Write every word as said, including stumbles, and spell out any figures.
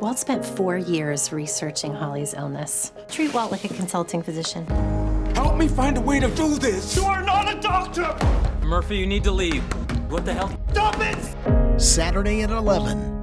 Walt spent four years researching Holly's illness. Treat Walt like a consulting physician. Help me find a way to do this! You are not a doctor! Murphy, you need to leave. What the hell? Stop it! Saturday at eleven.